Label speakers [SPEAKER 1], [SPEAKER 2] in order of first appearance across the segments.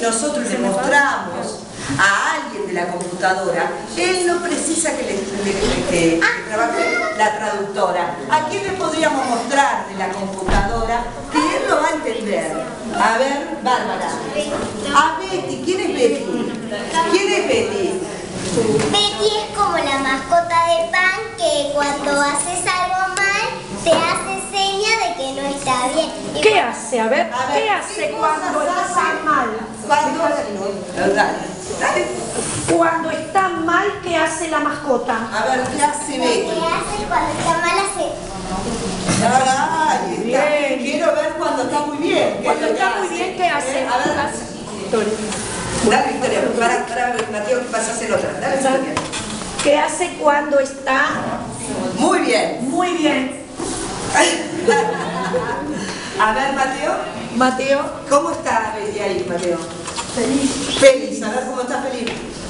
[SPEAKER 1] nosotros le mostramos a alguien de la computadora, él no precisa que trabaje la traductora. ¿A quién le podríamos mostrar de la computadora que él lo va a entender? A ver, Bárbara. A Betty. ¿Quién es Betty? ¿Quién es Betty?
[SPEAKER 2] Betty es como la mascota de Pan, que cuando haces algo mal te hace seña de que no está bien.
[SPEAKER 3] ¿Qué hace? A ver, ¿qué hace cuando está mal? Cuando está mal, ¿qué hace la mascota?
[SPEAKER 1] A ver, ¿qué hace Betty?
[SPEAKER 2] ¿Qué hace cuando está mal? Hace...
[SPEAKER 1] Ay, bien. Quiero ver cuando está muy bien.
[SPEAKER 3] Cuando está muy bien, ¿qué hace?
[SPEAKER 1] A ver, dale, Victoria. Para Mateo, que pasas en otra. Dale, Victoria.
[SPEAKER 3] ¿Qué hace cuando está
[SPEAKER 1] muy bien?
[SPEAKER 3] Muy bien.
[SPEAKER 1] A ver, Mateo.
[SPEAKER 3] Mateo.
[SPEAKER 1] ¿Cómo está Betty ahí, Mateo?
[SPEAKER 3] Feliz.
[SPEAKER 1] Feliz. A ver cómo está feliz.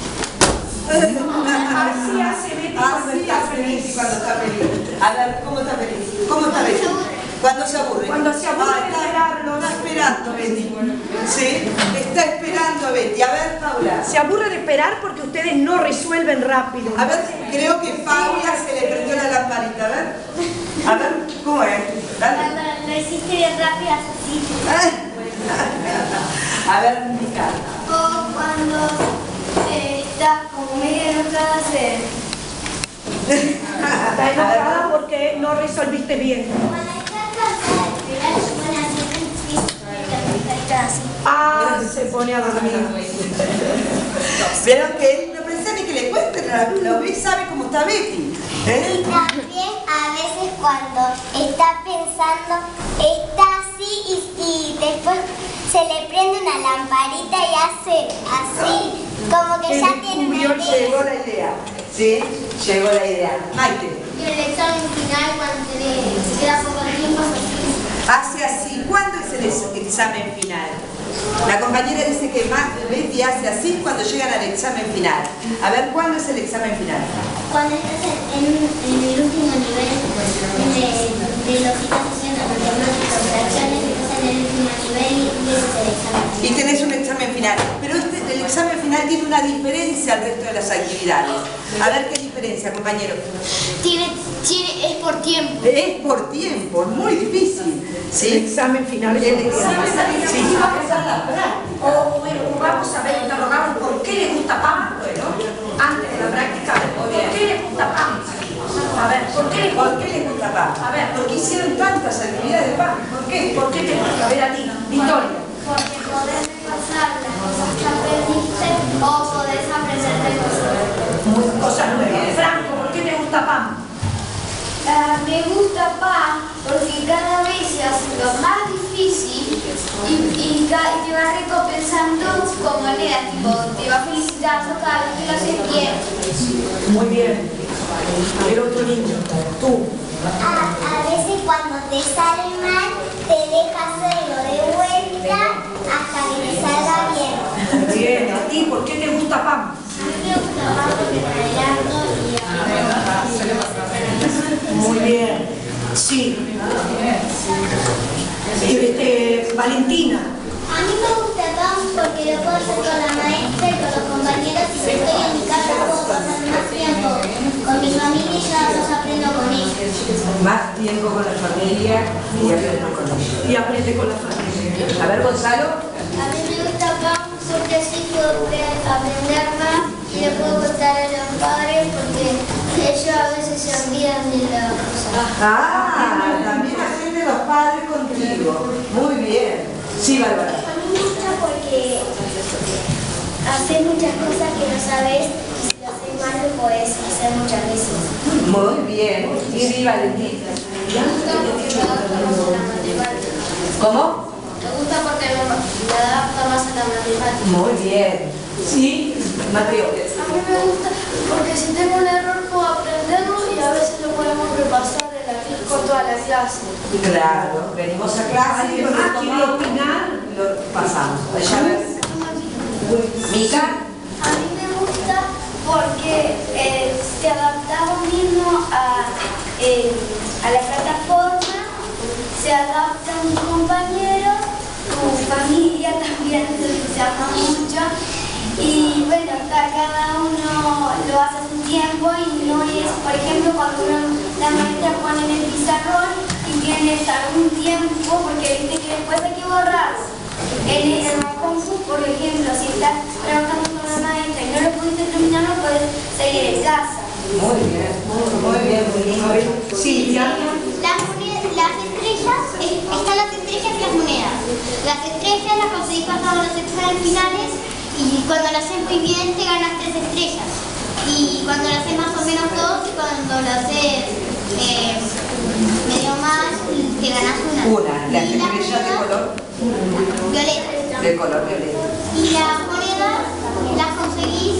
[SPEAKER 3] Así hace Betty cuando está feliz.
[SPEAKER 1] Cuando está feliz. A ver, ¿cómo está feliz? ¿Cómo está Betty? Cuando se aburre.
[SPEAKER 3] Cuando se aburre de esperarlo.
[SPEAKER 1] Está esperando Betty. Sí, está esperando Betty. A ver, Paula.
[SPEAKER 3] Se aburre de esperar porque ustedes no resuelven rápido.
[SPEAKER 1] A ver, creo que Paula se le prendió la lamparita. A ver, ¿cómo es? Dale.
[SPEAKER 2] Cuando lo hiciste bien rápido, así.
[SPEAKER 1] A ver, Mica.
[SPEAKER 2] O cuando está como medio enojada,
[SPEAKER 3] Está enojada porque no resolviste bien.
[SPEAKER 2] Cuando está cansada de esperar,
[SPEAKER 3] Ah, se pone a dormir.
[SPEAKER 1] Pero que él no precisa ni que le cuenten, lo ve y sabe cómo está Betty.
[SPEAKER 2] Y también a veces cuando está pensando, está así y después se le prende una lamparita y hace así, como que ya tiene una idea.
[SPEAKER 1] Llegó la idea. Sí, llegó la idea. Maite.
[SPEAKER 2] Y el examen final cuando te queda poco tiempo
[SPEAKER 1] Hace así. ¿Cuándo es el examen final? La compañera dice que Betty hace así cuando llegan al examen final. A ver, ¿cuándo es el examen final?
[SPEAKER 2] cuando estás en el último nivel de lo que estás haciendo, matemáticas, fracciones, estás en el último nivel y ese es el examen.
[SPEAKER 1] Y tenés un examen final. Pero el examen final tiene una diferencia al resto de las actividades. A ver qué diferencia, compañero.
[SPEAKER 2] Es por tiempo.
[SPEAKER 1] Es por tiempo, es muy difícil. ¿Sí?
[SPEAKER 3] El examen final.
[SPEAKER 1] El examen final. Sí.
[SPEAKER 3] O bueno, vamos a ver, interrogamos por qué le gusta Pam. Bueno, antes de la práctica, ¿por qué le gusta Pam? A ver, ¿por qué le gusta Pam? A ver,
[SPEAKER 1] Porque hicieron tantas actividades de Pam.
[SPEAKER 3] ¿por qué? ¿Por qué te gusta? A ver a ti, Victoria.
[SPEAKER 2] Porque podés repasar las cosas que aprendiste o podés aprender de cosas.
[SPEAKER 3] Cosas nuevas. Franco, ¿por qué te gusta Pam?
[SPEAKER 2] Me gusta Pam porque cada vez se hace lo más difícil y te va recompensando con monedas, tipo, te va felicitando cada vez que lo haces bien.
[SPEAKER 3] Muy bien. El otro niño, tú.
[SPEAKER 2] A veces cuando te sale mal, te deja hacerlo de vuelta hasta que te salga bien.
[SPEAKER 3] Bien, a ti, ¿por qué te gusta Pam?
[SPEAKER 2] A mí me gusta Pam porque me adelanto y
[SPEAKER 3] Muy bien. Sí. Valentina.
[SPEAKER 2] a mí me gusta Pam porque lo puedo hacer con la maestra y con los compañeros y si estoy en mi casa puedo pasar más tiempo con mi familia y ya los aprendo con ellos.
[SPEAKER 1] Más tiempo con la familia y aprendo con ellos.
[SPEAKER 3] Y aprende con la familia.
[SPEAKER 1] A ver, Gonzalo.
[SPEAKER 2] A mí me gusta Pam porque así puedo aprender más y le puedo contar a los padres porque ellos a veces se olvidan de las cosas.
[SPEAKER 1] Ah, también aprenden los padres contigo. Muy bien. Sí, Bárbara.
[SPEAKER 2] A mí me gusta porque haces muchas cosas que no sabes y si lo haces mal lo podés hacer muchas veces.
[SPEAKER 1] Muy bien. Y sí, Valentín.
[SPEAKER 2] Me gusta porque me adapta más a la matemática.
[SPEAKER 1] ¿Cómo?
[SPEAKER 2] Me gusta porque me adapta más a la matemática.
[SPEAKER 1] Muy bien. Sí, Mateo.
[SPEAKER 2] A mí me gusta porque si tengo un error puedo aprenderlo y a veces lo podemos repasar en la con toda la clase.
[SPEAKER 1] Claro, venimos a clase y cuando
[SPEAKER 3] ¿Quiere opinar?
[SPEAKER 1] lo pasamos. Mica.
[SPEAKER 2] A mí me gusta porque te adaptas vos mismo a la plataforma, se adapta un compañero, familia también se entusiasma mucho. Y bueno, cada uno lo hace a su tiempo y no es, por ejemplo, cuando la maestra pone en el pizarrón y tiene que estar un tiempo, porque viste que después hay que borrar. En la compu, por ejemplo, si estás trabajando con la maestra y no lo pudiste terminar, no puedes seguir en casa.
[SPEAKER 1] Muy bien, muy bien. Sí, ya.
[SPEAKER 2] Las estrellas, están las estrellas y las monedas. Las estrellas las conseguís pasando los exámenes finales y cuando lo haces muy bien te ganas 3 estrellas. Y cuando lo haces más o menos 2 y cuando lo haces medio más te ganas una.
[SPEAKER 1] Las estrellas de color
[SPEAKER 2] violeta.
[SPEAKER 1] De color violeta.
[SPEAKER 2] Y las monedas las conseguís,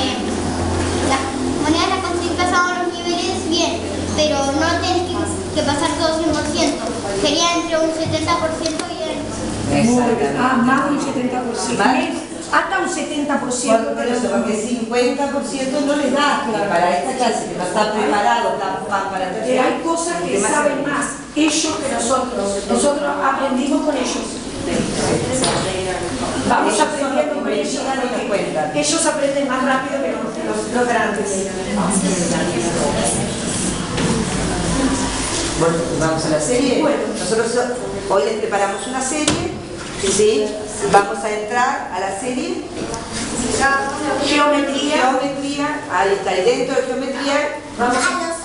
[SPEAKER 2] pasando los niveles bien, pero no tenés que pasar todo 100%. Sería entre un 70% bien.
[SPEAKER 3] Más de un 70%. Hasta un 70%.
[SPEAKER 1] Por eso, porque 50% no les da para esta clase, que no está preparado para tercer año.
[SPEAKER 3] Hay cosas que saben más ellos que nosotros. Nosotros aprendimos con ellos. Vamos aprendiendo con ellos. Ellos aprenden más rápido que los grandes.
[SPEAKER 1] Bueno, vamos a la serie.
[SPEAKER 3] Bueno.
[SPEAKER 1] Nosotros hoy les preparamos una serie, ¿sí? Vamos a entrar a la serie.
[SPEAKER 3] Geometría.
[SPEAKER 1] Ahí está, y dentro de geometría vamos a...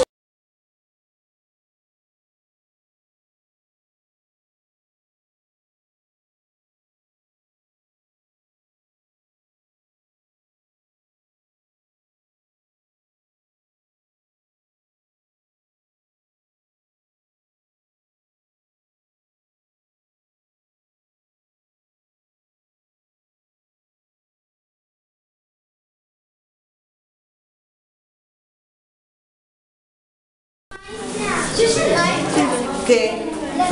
[SPEAKER 1] ¿Qué?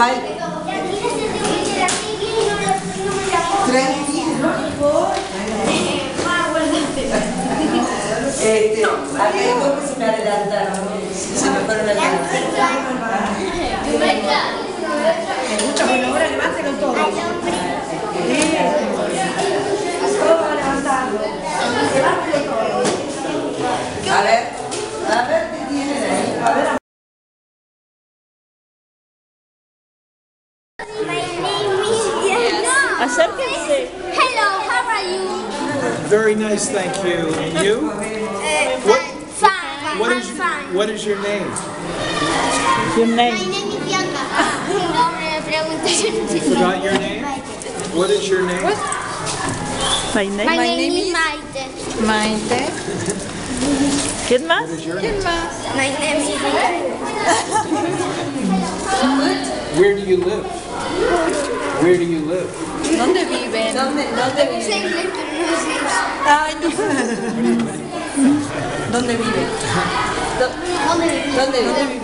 [SPEAKER 1] Había dos que se me adelantaron. Se me fueron adelantando.
[SPEAKER 3] Bueno, ahora levántelo todo. Todo levantado. Levántelo todo.
[SPEAKER 1] A ver qué tienen ahí. A ver.
[SPEAKER 2] Acérquense. Hello, how are you?
[SPEAKER 4] Very nice, thank you. And you?
[SPEAKER 2] Fine.
[SPEAKER 4] What is your name?
[SPEAKER 2] My name is Bianca. No me preguntes.
[SPEAKER 4] You forgot your name? What is your name?
[SPEAKER 2] My name is Maite.
[SPEAKER 5] Maite. ¿Quién más?
[SPEAKER 4] What is your name?
[SPEAKER 2] My name is
[SPEAKER 4] Where do you live? Where do you live?
[SPEAKER 5] ¿Dónde viven?
[SPEAKER 1] ¿Dónde viven?
[SPEAKER 5] Ay, no. ¿Dónde viven?
[SPEAKER 1] ¿Dónde viven?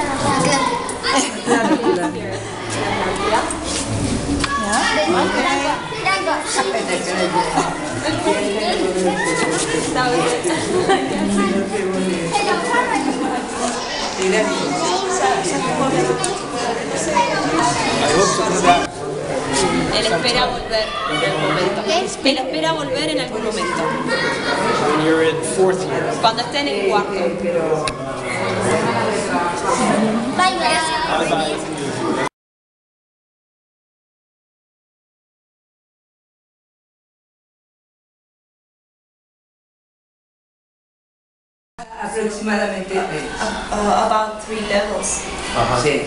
[SPEAKER 5] Él espera volver en algún momento. Él espera volver en algún momento.
[SPEAKER 4] When you're in 4th year.
[SPEAKER 5] Cuando esté en el cuarto.
[SPEAKER 2] Bye bye.
[SPEAKER 4] Bye bye.
[SPEAKER 1] Aproximadamente.
[SPEAKER 5] About 3 levels.
[SPEAKER 1] Sí.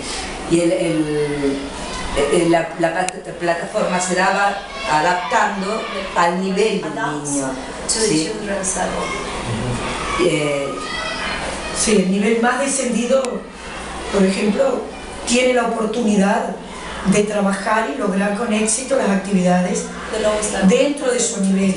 [SPEAKER 1] Y la plataforma se va adaptando al nivel del niño. ¿Sí?
[SPEAKER 3] Sí, el nivel más descendido, por ejemplo, tiene la oportunidad de trabajar y lograr con éxito las actividades dentro de su nivel.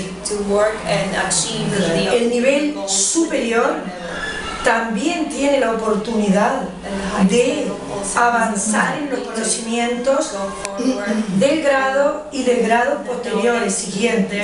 [SPEAKER 3] El nivel superior también tiene la oportunidad de avanzar en los conocimientos del grado y del grado posteriores siguientes.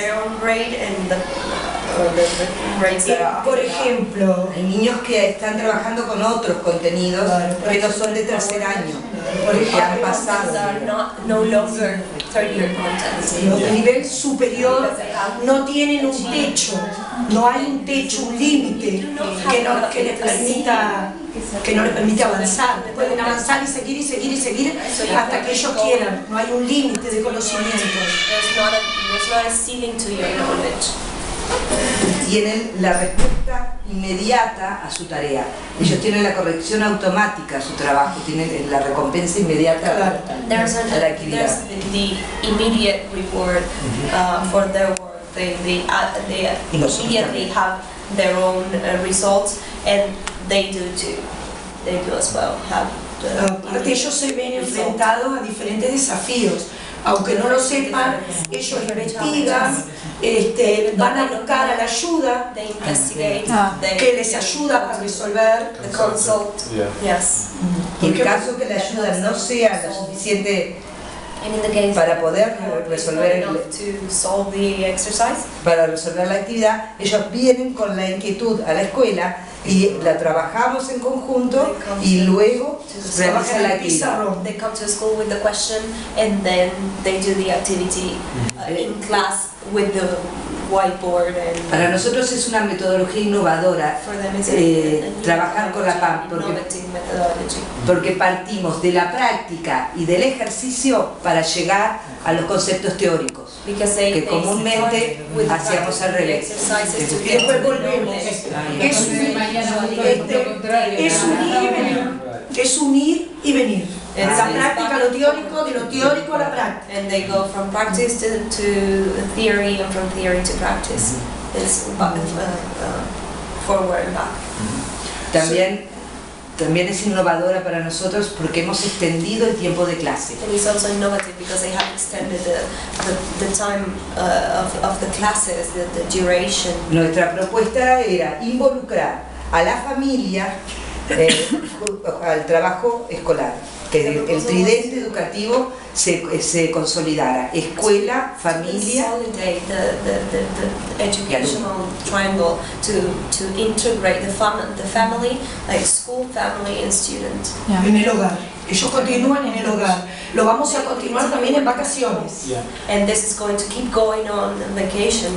[SPEAKER 3] Por ejemplo,
[SPEAKER 1] Hay niños que están trabajando con otros contenidos que no son de tercer año, porque han pasado.
[SPEAKER 5] No longer third year content.
[SPEAKER 3] Los de nivel superior no tienen un techo, no hay un techo, un límite que les permita avanzar. Pueden avanzar y seguir y seguir y seguir hasta que ellos quieran. No hay un límite de conocimientos.
[SPEAKER 5] There's not a ceiling to your knowledge.
[SPEAKER 1] Tienen la respuesta inmediata a su tarea. Ellos tienen la corrección automática a su trabajo, tienen la recompensa inmediata
[SPEAKER 5] There's
[SPEAKER 1] a la actividad.
[SPEAKER 5] there's the immediate reward for their work. They immediately have their own results, and they do too. They do as well have the
[SPEAKER 3] Aparte, ellos se ven enfrentados a diferentes desafíos. Aunque no lo sepan, ellos investigan, van a buscar a la ayuda
[SPEAKER 5] They investigate,
[SPEAKER 3] que les ayuda a resolver.
[SPEAKER 5] the consult. Yes.
[SPEAKER 1] Y en caso que la ayuda no sea lo suficiente
[SPEAKER 5] And in the case
[SPEAKER 1] para poder
[SPEAKER 5] it's not
[SPEAKER 1] resolver
[SPEAKER 5] enough to solve the exercise,
[SPEAKER 1] para resolver la actividad, ellos vienen con la inquietud a la escuela y la trabajamos en conjunto y luego realizan la actividad.
[SPEAKER 5] they come to school with the question, and then they do the activity in class with the whiteboard. And
[SPEAKER 1] Para nosotros es una metodología innovadora
[SPEAKER 5] for them it's
[SPEAKER 1] trabajar con la PAM
[SPEAKER 5] innovative methodology.
[SPEAKER 1] porque partimos de la práctica y del ejercicio para llegar a los conceptos teóricos,
[SPEAKER 5] Because
[SPEAKER 1] que
[SPEAKER 5] they
[SPEAKER 1] comúnmente
[SPEAKER 5] start with the
[SPEAKER 1] hacíamos al revés.
[SPEAKER 5] exercises to
[SPEAKER 3] Y
[SPEAKER 5] get
[SPEAKER 3] después
[SPEAKER 5] the
[SPEAKER 3] volvemos.
[SPEAKER 5] knowledge.
[SPEAKER 3] Es unir y venir. Es unir y venir. De la práctica a lo teórico, de lo teórico a la práctica.
[SPEAKER 5] And they go from practice to theory, and from theory to practice. It's forward and back.
[SPEAKER 1] También es innovadora para nosotros porque hemos extendido el tiempo de clase.
[SPEAKER 5] And it's also innovative because they have extended the time of the classes, the duration.
[SPEAKER 1] Nuestra propuesta era involucrar a la familia al trabajo escolar, que el tridente educativo se consolidara: escuela, familia.
[SPEAKER 5] Consolidate the educational triangle to integrate the family, like school, family, and student.
[SPEAKER 3] En el hogar. Ellos continúan en el hogar. Lo vamos a continuar también en vacaciones.
[SPEAKER 5] And this is going to keep going on in vacation.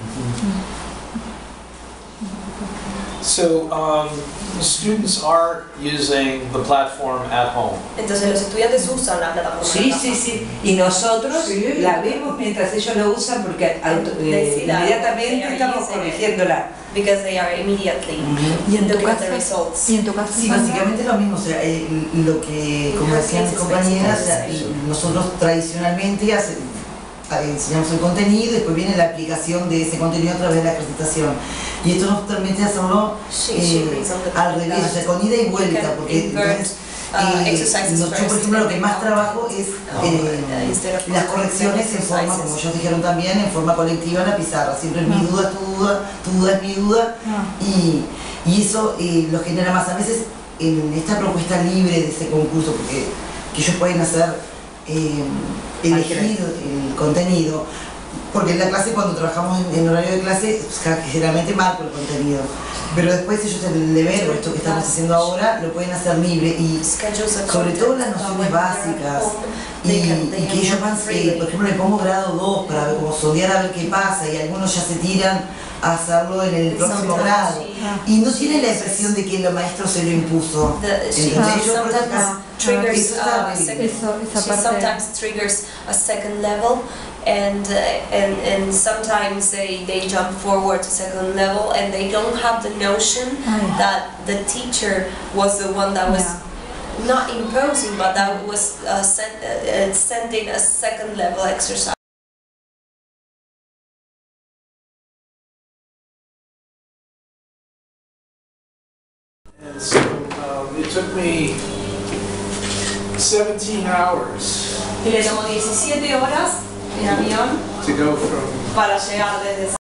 [SPEAKER 4] So students are using the platform at home.
[SPEAKER 5] Entonces los estudiantes usan la plataforma.
[SPEAKER 1] Sí. Y nosotros la vemos mientras ellos lo usan porque inmediatamente estamos corrigiéndola.
[SPEAKER 5] Because they are immediately
[SPEAKER 6] ¿Y en tu
[SPEAKER 5] looking at
[SPEAKER 6] caso?
[SPEAKER 5] the results.
[SPEAKER 6] ¿Y en tu caso?
[SPEAKER 7] Sí, básicamente es lo mismo, o sea, lo que, como decían mis compañeras, o sea, nosotros tradicionalmente enseñamos el contenido y después viene la aplicación de ese contenido a través de la presentación. Y esto nos permite hacerlo al revés, o sea, con ida y vuelta, porque entonces, yo por ejemplo lo que más trabajo es las correcciones en forma, como ellos dijeron también, en forma colectiva en la pizarra. Siempre mi duda es tu duda, tu duda es mi duda, y eso lo genera más. A veces en esta propuesta libre de ese concurso, porque que ellos pueden hacer elegir el contenido, porque en la clase, cuando trabajamos en horario de clase, generalmente marco el contenido, pero después ellos el deber, o esto que estamos haciendo ahora, lo pueden hacer libre, y sobre todo las nociones básicas, y que ellos van, por ejemplo, le pongo grado 2 para ver, como sondear a ver qué pasa, y algunos ya se tiran a hacerlo en el próximo grado, y no tienen la impresión de que el maestro se lo impuso.
[SPEAKER 5] Sometimes triggers a second level, and sometimes they jump forward to second level, and they don't have the notion that the teacher was the one that was not imposing, but that was sending a second level exercise.
[SPEAKER 4] And so it took me 17 hours
[SPEAKER 5] Y le tomó 17 horas en avión
[SPEAKER 4] to go from
[SPEAKER 5] para llegar desde